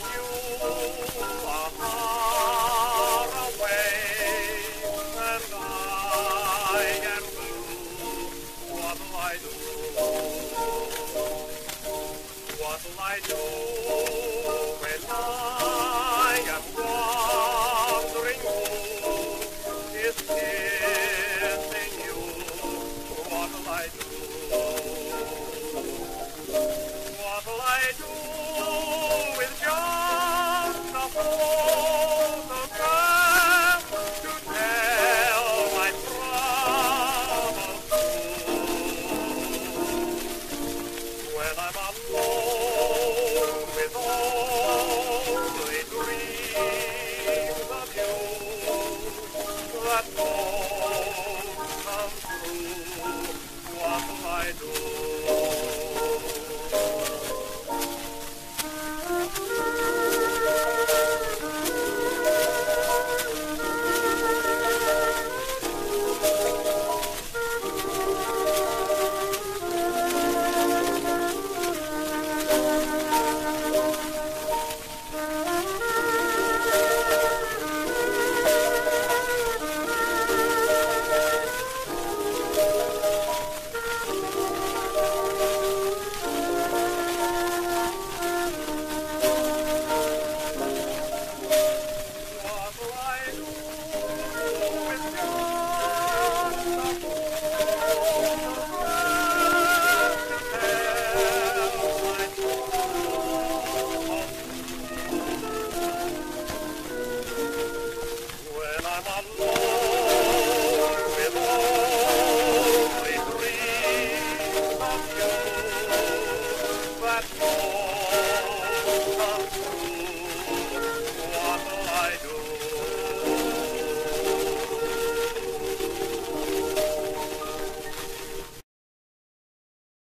you are far away, and I am blue. What'll I do? What'll I do when I am wandering home? Is kissing you? What'll I do? What'll I do with just a photograph to tell my troubles through? When I'm alone with only dreams of you, that won't come true. What'll I do? I'm alone with only dreams of you that